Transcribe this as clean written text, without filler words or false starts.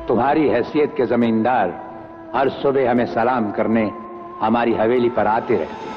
तुम्हारी हैसियत के जमींदार हर सुबह हमें सलाम करने हमारी हवेली पर आते रहते।